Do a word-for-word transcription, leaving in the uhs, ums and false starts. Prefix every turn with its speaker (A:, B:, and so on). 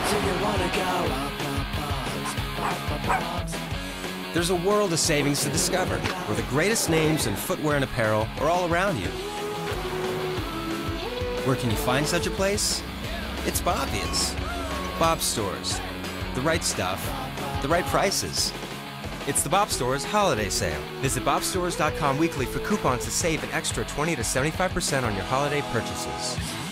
A: do you wanna go?
B: There's a world of savings to discover, where the greatest names in footwear and apparel are all around you. Where can you find such a place? It's Bobvious. Bob's Stores. The right stuff, the right prices. It's the Bob Stores holiday sale. Visit bob stores dot com weekly for coupons to save an extra twenty to seventy-five percent on your holiday purchases.